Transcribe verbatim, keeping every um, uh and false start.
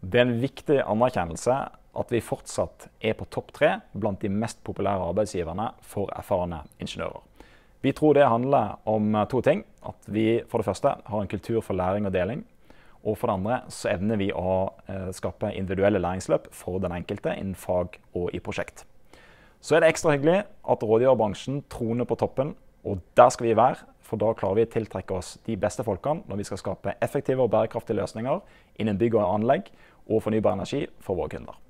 Det er en viktig anerkjennelse at vi fortsatt er på topp tre blant de mest populære arbeidsgiverne for erfarne ingeniører. Vi tror det handler om to ting. At vi for det første har en kultur for læring og deling. Og for det andre så evner vi å skape individuelle læringsløp for den enkelte innen fag og i prosjekt. Så er det ekstra hyggelig at rådgiverbransjen troner på toppen, og der skal vi være, for da klarer vi å tiltrekke oss de beste folkene når vi skal skape effektive og bærekraftige løsninger innen bygg og anlegg og fornybar energi for våre kunder.